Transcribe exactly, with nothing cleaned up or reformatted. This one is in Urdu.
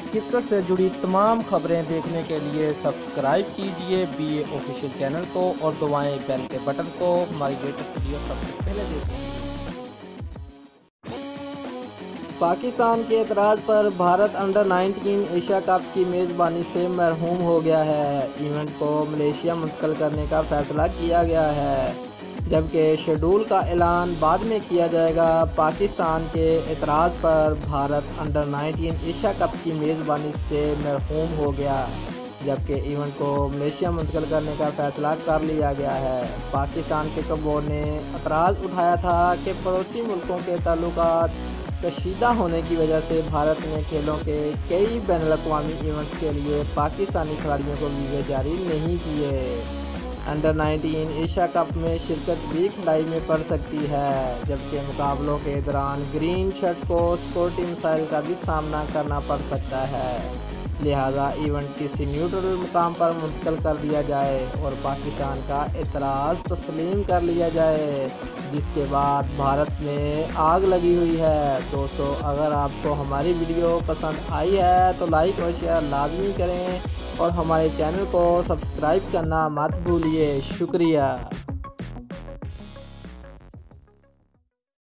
کرکٹ سے جڑی تمام خبریں دیکھنے کے لیے سبسکرائب کیجئے بی اے آفیشیل چینل کو اور دبائیں بیل کے بٹن کو ہماری لیٹسٹ ویڈیو سب سے پہلے دیکھیں۔ پاکستان کے اعتراض پر Bharat under nineteen Asia cup کی میزبانی سے محروم ہو گیا ہے۔ ایونٹ کو ملائیشیا منتقل کرنے کا فیصلہ کیا گیا ہے، جبکہ شیڈول کا اعلان بعد میں کیا جائے گا۔ پاکستان کے اعتراض پر Bharat under nineteen Asia cup کی میزبانی سے محروم ہو گیا، جبکہ ایونٹ کو ملائیشیا منتقل کرنے کا فیصلہ کر لیا گیا ہے۔ پاکستان کرکٹ بورڈ نے اعتراض اٹھایا تھا کہ پڑوسی ملکوں کے تعلقات کشیدہ ہونے کی وجہ سے بھارت نے کھیلوں کے کئی بین الاقوامی ایونٹس کے لیے پاکستانی کھلاڑیوں کو ویزے جاری نہیں کیے۔ انڈر نائنٹین ایشیا کپ میں شرکت بھی کھلائی میں پڑ سکتی ہے، جبکہ مقابلوں کے دوران گرین شرٹ کو سیکورٹی مسائل کا بھی سامنا کرنا پڑ سکتا ہے، لہذا ایونٹ کسی نیوٹرل مقام پر منتقل کر دیا جائے اور پاکستان کا اعتراض تسلیم کر لیا جائے، جس کے بعد بھارت میں آگ لگی ہوئی ہے۔ دوستو، اگر آپ کو ہماری ویڈیو پسند آئی ہے تو لائک اور شیئر لازمی کریں اور ہمارے چینل کو سبسکرائب کرنا مت بھولیے۔ شکریہ۔